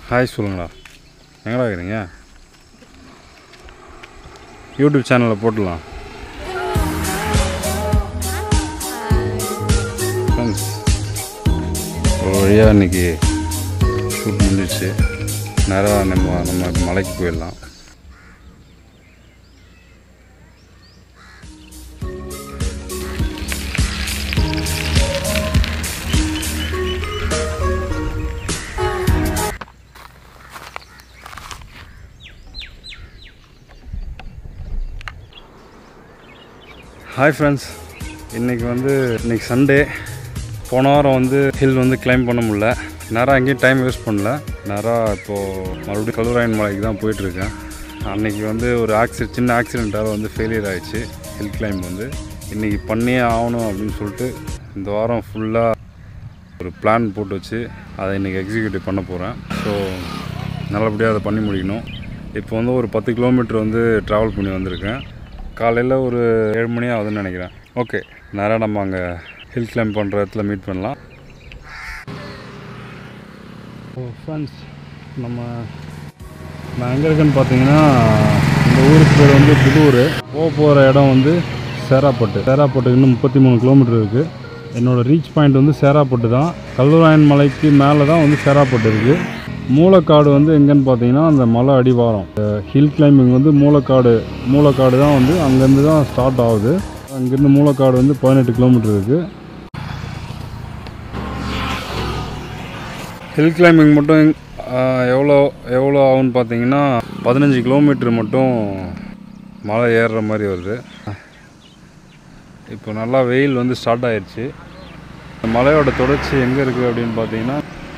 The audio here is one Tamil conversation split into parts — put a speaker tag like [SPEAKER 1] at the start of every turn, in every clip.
[SPEAKER 1] ஹாய் சொல்லுங்களா, எங்கடா இருக்கிறீங்க? யூடியூப் சேனலில் போட்டுடலாம். ஃப்ரெண்ட்ஸ், ஒரு வழியாக இன்றைக்கி ஷூட் முடிஞ்சிடுச்சு. நேராக நம்ம மலைக்கு போயிடலாம். ஹாய் ஃப்ரெண்ட்ஸ், இன்றைக்கி சண்டே. போன வாரம் ஹில் கிளைம் பண்ண முடியல. நேராக எங்கேயும் டைம் வேஸ்ட் பண்ணல. நேராக இப்போது மறுபடியும் கல்லூராயன் மலைக்கு தான் போயிட்டுருக்கேன். அன்றைக்கி ஒரு சின்ன ஆக்சிடெண்ட்டால் ஃபெயிலியர் ஆகிடுச்சு. ஹில் கிளைம் இன்றைக்கி பண்ணியே ஆகணும் அப்படின்னு சொல்லிட்டு இந்த வாரம் ஃபுல்லாக ஒரு பிளான் போட்டு வச்சு அதை இன்றைக்கி எக்ஸிக்யூட்டிவ் பண்ண போகிறேன். ஸோ நல்லபடியாக அதை பண்ணி முடிக்கணும். இப்போ ஒரு 10 கிலோமீட்டர் ட்ராவல் பண்ணி வந்திருக்கேன். காலையில் ஒரு 7 மணி ஆகுதுன்னு நினைக்கிறேன். ஓகே, நேராக நம்ம அங்கே ஹில் கிளைம் பண்ணுற இடத்துல மீட் பண்ணலாம். ஃப்ரெண்ட்ஸ், நான் எங்கே இருக்கேன்னு பார்த்தீங்கன்னா, இந்த ஊருக்கு பேர் புதூர். போகிற இடம் சேராப்பட்டுக்கு இன்னும் 33 கிலோமீட்டர் இருக்குது. என்னோடய ரீச் பாயிண்ட் சேராப்பட்டு தான். கல்லூராயன் மலைக்கு மேலே தான் சேராப்பட்டு இருக்குது. மூலக்காடு எங்கேன்னு பார்த்தீங்கன்னா, அந்த மலை அடிவாரம். ஹில் கிளைம்பிங் மூலக்காடு தான் அங்கேருந்து தான் ஸ்டார்ட் ஆகுது. அங்கேருந்து மூலக்காடு 18 கிலோமீட்டர் இருக்குது. ஹில் கிளைம்பிங் மட்டும் எவ்வளோ ஆகும்னு பார்த்தீங்கன்னா, 15 கிலோமீட்டர் மட்டும் மலை ஏறுற மாதிரி வருது. இப்போ நல்லா வெயில் ஸ்டார்ட் ஆயிடுச்சு. மலையோட தொடர்ச்சி எங்கே இருக்குது அப்படின்னு பார்த்தீங்கன்னா,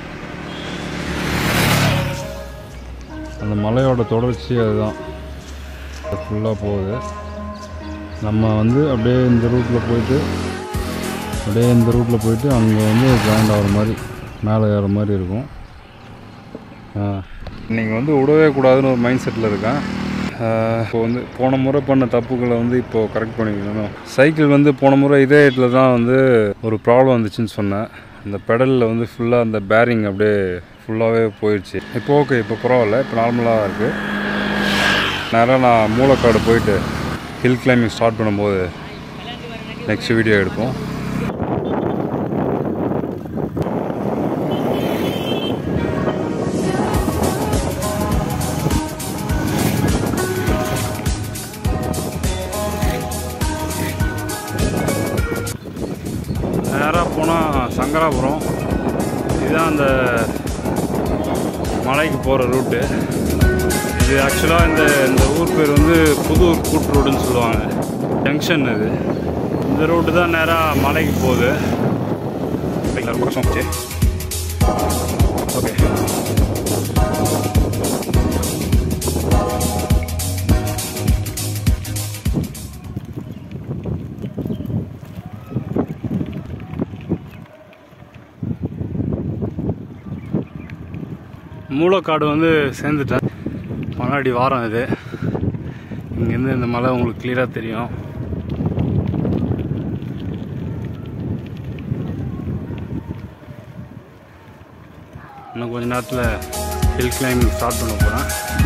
[SPEAKER 1] அந்த மலையோட தொடர்ச்சி அதுதான் ஃபுல்லாக போகுது. நம்ம அப்படியே இந்த ரூட்டில் போயிட்டு அங்கே ஜாயிண்ட் ஆகிற மாதிரி மேலே ஏற மாதிரி இருக்கும். நீங்கள் விடவே கூடாதுன்னு ஒரு மைண்ட் செட்டில் இருக்கேன். இப்போ போன முறை பண்ண தப்புகளை இப்போது கரெக்ட் பண்ணிக்கணும். சைக்கிள் போன முறை இதே இடத்துல தான் ஒரு ப்ராப்ளம் வந்துச்சுன்னு சொன்னேன். இந்த பெடலில் ஃபுல்லாக அந்த பேரிங் அப்படியே ஃபுல்லாகவே போயிடுச்சு. இப்போ ஓகே, இப்போ பரவாயில்ல, இப்போ நார்மலாக இருக்குது. நேராக நான் மூலக்காடு போயிட்டு ஹில் கிளைம்பிங் ஸ்டார்ட் பண்ணும்போது நெக்ஸ்ட் வீடியோ எடுப்போம். நேராக போனால் சங்கராபுரம். இதுதான் அந்த மலைக்கு போகிற ரூட்டு. இது ஆக்சுவலாக இந்த ஊர் பேர் புதூர் கூட்ரோடுன்னு சொல்லுவாங்க. ஜங்ஷன் இது. இந்த ரூட்டு தான் நேராக மலைக்கு போகுது. ஓகே, மூலக்காடு சேர்ந்துட்டேன். மலையடி வாரம் இது. இங்கேருந்து இந்த மலை உங்களுக்கு கிளியராக தெரியும். இன்னும் கொஞ்சம் நேரத்தில் ஹில் கிளைம்பிங் ஸ்டார்ட் பண்ண போகிறேன்.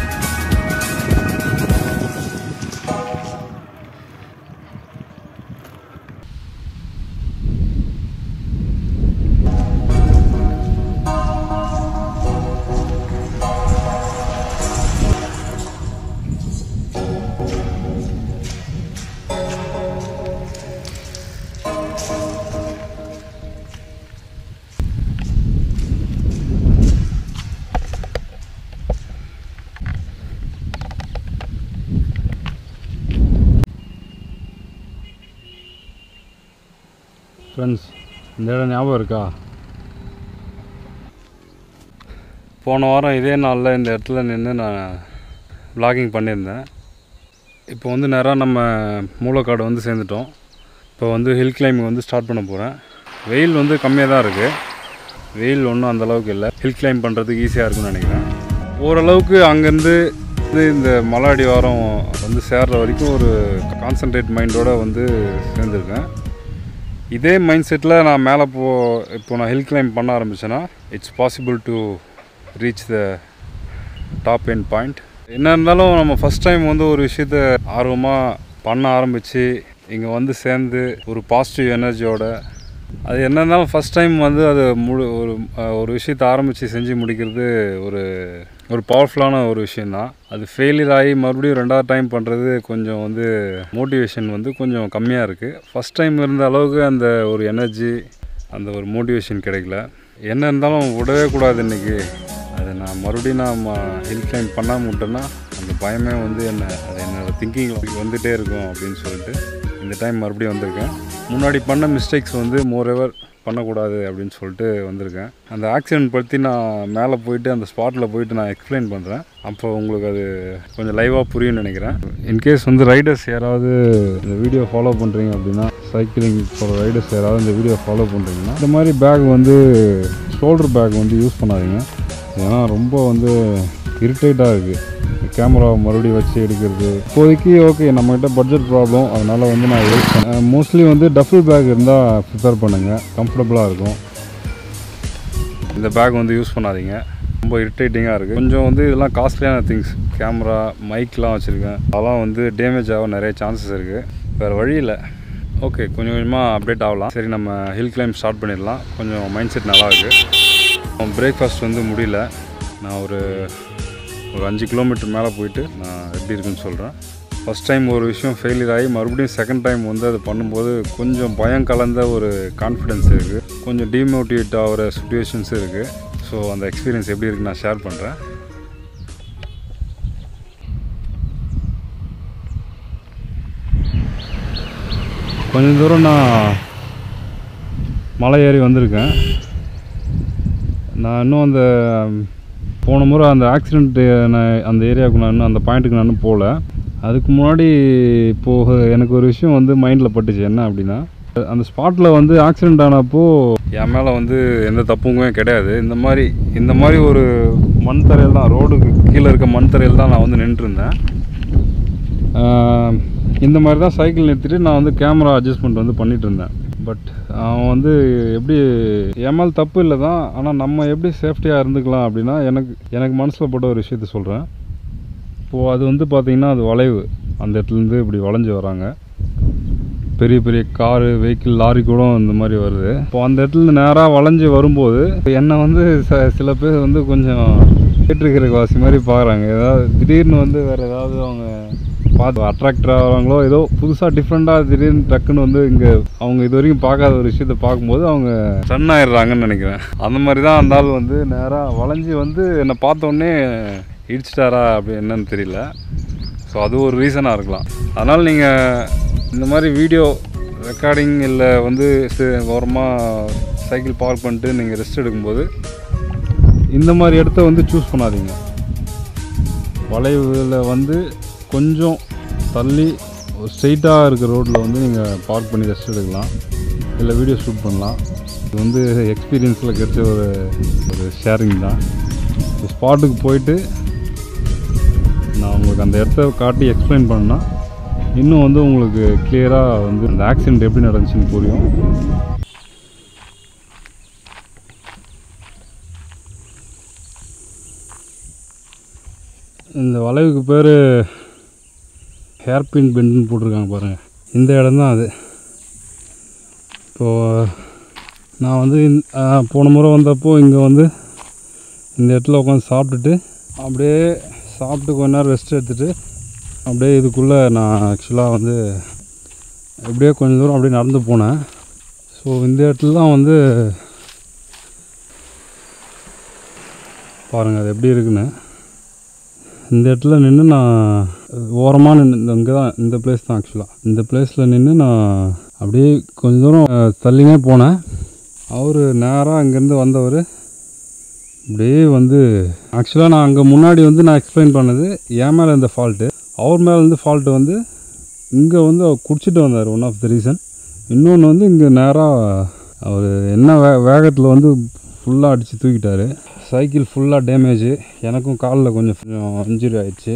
[SPEAKER 1] ஃப்ரெண்ட்ஸ், இந்த இடம் ஞாபகம் இருக்கா? போன வாரம் இதே நாளில் இந்த இடத்துல நின்று நான் vlogging பண்ணியிருந்தேன். இப்போ நேராக நம்ம மூலக்காடு சேர்ந்துட்டோம். இப்போ ஹில் கிளைம்பிங் ஸ்டார்ட் பண்ண போகிறேன். வெயில் கம்மியாக தான் இருக்குது. வெயில் ஒன்றும் அந்தளவுக்கு இல்லை. ஹில் கிளைம் பண்ணுறதுக்கு ஈஸியாக இருக்குன்னு நினைக்கிறேன். ஓரளவுக்கு அங்கேருந்து இந்த மலை அடிவாரம் சேர்ற வரைக்கும் ஒரு கான்சன்ட்ரேட் மைண்டோடு சேர்ந்துருக்கேன். இதே மைண்ட் செட்டில் நான் மேலே இப்போ நான் ஹில் கிளைம் பண்ண ஆரம்பித்தேன்னா, it's possible to reach the top end point. என்ன இருந்தாலும் நம்ம ஃபஸ்ட் டைம் வந்து ஒரு விஷயத்த ஆர்வமாக பண்ண ஆரம்பித்து இங்கே வந்து சேர்ந்து ஒரு பாசிட்டிவ் எனர்ஜியோட, அது என்ன இருந்தாலும் ஃபஸ்ட் டைம் வந்து அது ஒரு விஷயத்தை ஆரம்பித்து செஞ்சு முடிக்கிறது ஒரு பவர்ஃபுல்லான ஒரு விஷயந்தான். அது ஃபெயிலியர் ஆகி மறுபடியும் 2வது டைம் பண்ணுறது கொஞ்சம் வந்து மோட்டிவேஷன் வந்து கொஞ்சம் கம்மியாக இருக்குது. ஃபஸ்ட் டைம் இருந்த அளவுக்கு அந்த ஒரு எனர்ஜி, அந்த ஒரு மோட்டிவேஷன் கிடைக்கல. என்ன இருந்தாலும் விடவே கூடாது இன்றைக்கி. அதை நான் மறுபடியும் ஹில் கிளைம் பண்ணாமல் விட்டேன்னா அந்த பயமே வந்து என்னோடய திங்கிங்கில் வந்துகிட்டே இருக்கும் அப்படின்னு சொல்லிட்டு இந்த டைம் மறுபடியும் வந்திருக்கேன். முன்னாடி பண்ண மிஸ்டேக்ஸ் வந்து மோரெவர் பண்ணக்கூடாது அப்படின்னு சொல்லிட்டு வந்திருக்கேன். அந்த ஆக்சிடெண்ட் பற்றி நான் மேலே போயிட்டு அந்த ஸ்பாட்டில் போயிட்டு நான் எக்ஸ்பிளைன் பண்ணுறேன். அப்போ உங்களுக்கு அது கொஞ்சம் லைவாக புரியும்னு நினைக்கிறேன். இன்கேஸ் வந்து ரைடர்ஸ் யாராவது இந்த வீடியோ ஃபாலோ பண்ணுறீங்க அப்படின்னா, சைக்கிளிங் போகிற ரைடர்ஸ் யாராவது இந்த வீடியோ ஃபாலோ பண்ணுறீங்கன்னா, இந்த மாதிரி பேக் வந்து ஷோல்டர் பேக் வந்து யூஸ் பண்ணாதீங்க. ஏன்னா ரொம்ப வந்து இரிட்டேட்டாக இருக்குது கேமரா மறுபடியும் வச்சு எடுக்கிறது. இப்போதைக்கு ஓகே, நம்மகிட்ட பட்ஜெட் ப்ராப்ளம், அதனால் வந்து நான் யூஸ் பண்ணேன். மோஸ்ட்லி வந்து டஃபிள் பேக் இருந்தால் ப்ரிஃபர் பண்ணுங்கள், கம்ஃபர்டபுளாக இருக்கும். இந்த பேக் வந்து யூஸ் பண்ணாதீங்க, ரொம்ப இரிட்டேட்டிங்காக இருக்குது. கொஞ்சம் வந்து இதெல்லாம் காஸ்ட்லியான திங்ஸ், கேமரா மைக்லாம் வச்சுருக்கேன், அதெல்லாம் வந்து டேமேஜ் ஆக நிறைய சான்சஸ் இருக்குது. வேறு வழி இல்லை. ஓகே, கொஞ்சம் கொஞ்சமாக அப்டேட் ஆகலாம். சரி, நம்ம ஹில் கிளைம் ஸ்டார்ட் பண்ணிடலாம். கொஞ்சம் மைண்ட் செட் நல்லா இருக்குது. பிரேக்ஃபாஸ்ட் வந்து முடியல. நான் ஒரு 5 கிலோமீட்டர் மேலே போயிட்டு நான் எப்படி இருக்குன்னு சொல்கிறேன். ஃபஸ்ட் டைம் ஒரு விஷயம் ஃபெயிலியர் ஆகி மறுபடியும் செகண்ட் டைம் வந்து அது பண்ணும்போது கொஞ்சம் பயம் கலந்த ஒரு கான்ஃபிடென்ஸ் இருக்குது, கொஞ்சம் டிமோட்டிவேட் ஆகிற சுச்சுவேஷன்ஸ் இருக்குது. ஸோ அந்த எக்ஸ்பீரியன்ஸ் எப்படி இருக்குன்னு நான் ஷேர் பண்ணுறேன். கொஞ்சம் தூரம் நான் மலை ஏறி வந்திருக்கேன். நான் இன்னும் அந்த போன முறை அந்த ஆக்சிடெண்ட்டு அந்த ஏரியாவுக்கு நான் இன்னும் அந்த பாயிண்ட்டுக்கு நான் போகல. அதுக்கு முன்னாடி இப்போது எனக்கு ஒரு விஷயம் வந்து மைண்டில் பட்டுச்சு. என்ன அப்படின்னா, அந்த ஸ்பாட்டில் வந்து ஆக்சிடெண்ட் ஆனப்போ என் மேலே வந்து எந்த தப்புமே கிடையாது. இந்த மாதிரி ஒரு மண் தரையில் தான், ரோடுக்கு கீழே இருக்க மண் தரையில் தான் நான் வந்து நின்றுருந்தேன். இந்த மாதிரி தான் சைக்கிள் நிறுத்திட்டு நான் வந்து கேமரா அட்ஜஸ்ட்மெண்ட் வந்து பண்ணிகிட்டு இருந்தேன். பட் அவன் வந்து எப்படி, என் மேலே தப்பு இல்லை தான், ஆனால் நம்ம எப்படி சேஃப்டியாக இருந்துக்கலாம் அப்படின்னா, எனக்கு மனசில் போட்ட ஒரு விஷயத்த சொல்கிறேன். இப்போது அது வந்து பார்த்திங்கன்னா, அது வளைவு, அந்த இடத்துலேருந்து இப்படி வளைஞ்சி வராங்க. பெரிய பெரிய காரு, வெஹிக்கிள், லாரி கூட இந்த மாதிரி வருது. இப்போ அந்த இடத்துலேருந்து நேராக வளைஞ்சி வரும்போது என்னை வந்து சில பேர் வந்து கொஞ்சம் கேட்டிருக்கிற வாசி மாதிரி பார்க்குறாங்க. ஏதாவது திடீர்னு வந்து வேறு ஏதாவது அவங்க பார்த்து அட்ராக்ட் ஆகிறாங்களோ, ஏதோ புதுசாக டிஃப்ரெண்ட்டாக திடீர்னு டக்குன்னு வந்து இங்கே அவங்க இது வரைக்கும் பார்க்காத ஒரு விஷயத்தை பார்க்கும்போது அவங்க ஸ்டன் ஆகிடுறாங்கன்னு நினைக்கிறேன். அந்த மாதிரி தான் அந்த ஆள் வந்து நேராக வளைஞ்சி வந்து என்னை பார்த்தோன்னே இடிச்சிட்டாரா அப்படி என்னன்னு தெரியல. ஸோ அது ஒரு ரீசனாக இருக்கலாம். அதனால் நீங்கள் இந்த மாதிரி வீடியோ ரெக்கார்டிங் இல்லை வந்து ஓரமாக சைக்கிள் பார்க் பண்ணிட்டு நீங்கள் ரெஸ்ட் எடுக்கும்போது இந்த மாதிரி இடத்த வந்து சூஸ் பண்ணாதீங்க. வளைவில் வந்து கொஞ்சம் தள்ளி ஸ்ட்ரெயிட்டாக இருக்கிற ரோட்டில் வந்து நீங்கள் பார்க் பண்ணி ரெஸ்ட் எடுக்கலாம், இல்லை வீடியோ ஷூட் பண்ணலாம். இது வந்து எக்ஸ்பீரியன்ஸில் கிடைச்ச ஒரு ஷேரிங் தான். இந்த ஸ்பாட்டுக்கு போயிட்டு நான் உங்களுக்கு அந்த இடத்த காட்டி எக்ஸ்பிளைன் பண்ணேன்னா இன்னும் வந்து உங்களுக்கு கிளியராக வந்து அந்த ஆக்சிடெண்ட் எப்படி நடந்துச்சுன்னு புரியும். இந்த வளைவுக்கு பேர் ஹேர்பின் பெண்டுன்னு போட்டிருக்காங்க பாருங்கள். இந்த இடம் தான் அது. இப்போது நான் வந்து போன முறை வந்தப்போ இங்கே வந்து இந்த இடத்துல உட்காந்து சாப்பிட்டுட்டு அப்படியே சாப்பிட்டு கொஞ்ச நேரம் ரெஸ்ட் எடுத்துகிட்டு அப்படியே இதுக்குள்ளே நான் ஆக்சுவலாக வந்து அப்படியே கொஞ்சம் தூரம் அப்படியே நடந்து போனேன். ஸோ இந்த இடத்துல தான் வந்து பாருங்கள் அது எப்படி இருக்குன்னு. இந்த இடத்துல நின்று நான் ஓரமாக இங்கே தான், இந்த பிளேஸ் தான் ஆக்சுவலாக. இந்த பிளேஸில் நின்று நான் அப்படியே கொஞ்சம் தூரம் தள்ளினே போனேன். அவர் நேராக இங்கேருந்து வந்தவர் அப்படியே வந்து ஆக்சுவலாக நான் அங்கே முன்னாடி வந்து நான் எக்ஸ்பிளைன் பண்ணது என் மேலே இந்த ஃபால்ட்டு, அவர் மேலே இருந்து ஃபால்ட்டு வந்து இங்கே வந்து அவர் குடிச்சிட்டு வந்தார். One of the reason. இன்னொன்று வந்து இங்கே நேராக அவர் என்ன வேகத்தில் வந்து ஃபுல்லாக அடித்து தூக்கிட்டார். சைக்கிள் ஃபுல்லாக டேமேஜு. எனக்கும் காலில் கொஞ்சம் இன்ஜுரி ஆகிடுச்சு.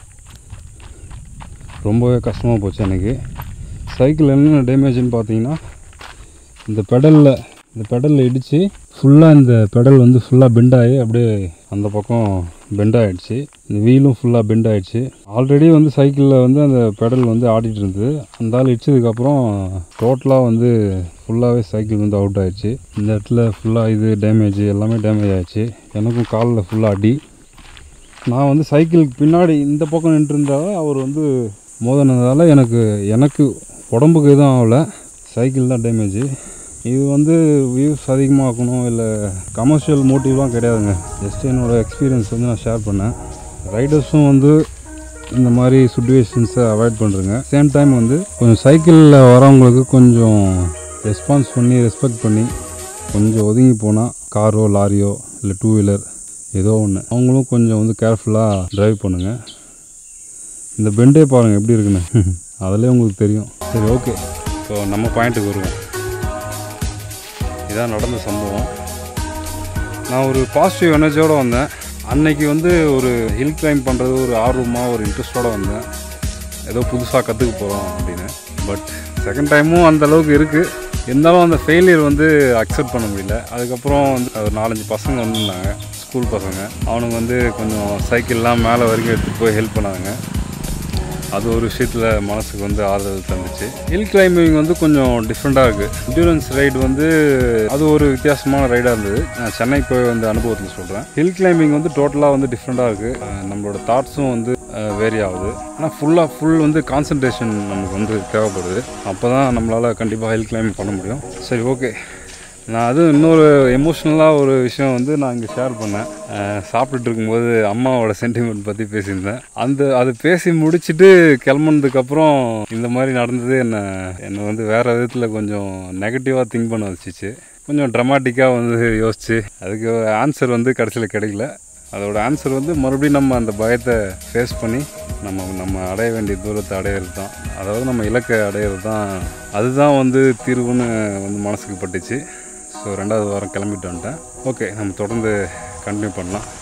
[SPEAKER 1] ரொம்பவே கஷ்டமாக போச்சு எனக்கு. சைக்கிள் என்னென்ன டேமேஜுன்னு பார்த்தீங்கன்னா, இந்த பெடலில் இந்த பெடலில் இடித்து ஃபுல்லாக இந்த பெடல் வந்து ஃபுல்லாக பெண்ட் ஆகி அப்படியே அந்த பக்கம் பெண்ட் ஆகிடுச்சு. இந்த வீலும் ஃபுல்லாக பெண்ட் ஆகிடுச்சு. ஆல்ரெடி வந்து சைக்கிளில் வந்து அந்த பெடல் வந்து ஆடிட்டு இருந்தது. அந்த ஆள் இடிச்சதுக்கப்புறம் டோட்டலாக வந்து ஃபுல்லாகவே சைக்கிள் வந்து அவுட் ஆகிடுச்சு. இந்த இடத்துல ஃபுல்லாக இது டேமேஜ் எல்லாமே டேமேஜ் ஆகிடுச்சு. எனக்கும் காலில் ஃபுல்லாக அடி. நான் வந்து சைக்கிளுக்கு பின்னாடி இந்த பக்கம் நின்றுருந்தாலும் அவர் வந்து மோதினதால் எனக்கு உடம்புக்கு எதுவும் ஆகலை, சைக்கிள் தான் டேமேஜ். இது வந்து வியூஸ் அதிகமாகணும் இல்லை கமர்ஷியல் மோட்டிவ்லாம் கிடையாதுங்க. ஜஸ்ட் என்னோடய எக்ஸ்பீரியன்ஸ் வந்து நான் ஷேர் பண்ணேன். ரைடர்ஸும் வந்து இந்த மாதிரி சுச்சுவேஷன்ஸை அவாய்ட் பண்ணுறேங்க. சேம் டைம் வந்து கொஞ்சம் சைக்கிளில் வரவங்களுக்கு கொஞ்சம் ரெஸ்பான்ஸ் பண்ணி ரெஸ்பெக்ட் பண்ணி கொஞ்சம் ஒதுங்கி போனால் காரோ லாரியோ இல்லை டூ வீலர் ஏதோ ஒன்று அவங்களும் கொஞ்சம் வந்து கேர்ஃபுல்லாக ட்ரைவ் பண்ணுங்கள். இந்த பெண்டே பாருங்கள் எப்படி இருக்குன்னு, அதிலே உங்களுக்கு தெரியும். சரி, ஓகே. ஸோ நம்ம பாயிண்ட்டுக்கு வருவோம். இதான் நடந்த சம்பவம். நான் ஒரு பாசிட்டிவ் எனர்ஜியோடு வந்தேன். அன்னைக்கு வந்து ஒரு ஹில் கிளைம் பண்ணுறது ஒரு ஆர்வமாக ஒரு இன்ட்ரெஸ்டோடு வந்தேன். ஏதோ புதுசாக கற்றுக்க போகிறோம் அப்படின்னு. பட் செகண்ட் டைமும் அந்தளவுக்கு இருக்குது. இருந்தாலும் அந்த ஃபெயிலியர் வந்து அக்செப்ட் பண்ண முடியல. அதுக்கப்புறம் வந்து ஒரு 4-5 பசங்க வந்துருந்தாங்க, ஸ்கூல் பசங்க. அவனுங்க வந்து கொஞ்சம் சைக்கிள்லாம் மேலே வரைக்கும் எடுத்துகிட்டு போய் ஹெல்ப் பண்ணாங்க. அது ஒரு விஷயத்தில் மனசுக்கு வந்து ஆறுதல் தந்துச்சு. ஹில் கிளைம்பிங் வந்து கொஞ்சம் டிஃப்ரெண்ட்டாக இருக்குது. என்டூரன்ஸ் ரைடு வந்து அது ஒரு வித்தியாசமான ரைடாக இருந்தது. நான் சென்னை போய் வந்து அனுபவத்தில் சொல்கிறேன். ஹில் கிளைம்பிங் வந்து டோட்டலாக வந்து டிஃப்ரெண்ட்டாக இருக்குது. நம்மளோட தாட்ஸும் வந்து வேரி ஆகுது. ஆனால் ஃபுல் வந்து கான்சன்ட்ரேஷன் நமக்கு வந்து தேவைப்படுது. அப்போ தான் நம்மளால் கண்டிப்பாக ஹில் கிளைம்பிங் பண்ண முடியும். சரி, ஓகே. நான் அதுவும் இன்னொரு எமோஷ்னலாக ஒரு விஷயம் வந்து நான் இங்கே ஷேர் பண்ணேன். சாப்பிட்டுட்டு இருக்கும்போது அம்மாவோட சென்டிமெண்ட் பற்றி பேசியிருந்தேன். அது பேசி முடிச்சுட்டு கிளம்புனதுக்கப்புறம் இந்த மாதிரி நடந்தது என்னை வந்து வேறு விதத்தில் கொஞ்சம் நெகட்டிவாக திங்க் பண்ண வச்சிச்சு. கொஞ்சம் ட்ரமாட்டிக்காக வந்து யோசிச்சு அதுக்கு ஆன்சர் வந்து கடைசியில் கிடைக்கல. அதோட ஆன்சர் வந்து மறுபடியும் நம்ம அந்த பயத்தை ஃபேஸ் பண்ணி நம்ம அடைய வேண்டிய தூரத்தை அடையிறது தான், அதாவது நம்ம இலக்கை அடையிறது தான், அதுதான் வந்து தீர்வுன்னு வந்து மனசுக்கு பட்டுச்சு. ஸோ 2வது வாரம் கிளம்பிட்டு வந்துட்டேன். ஓகே, நம்ம தொடர்ந்து கண்டினியூ பண்ணலாம்.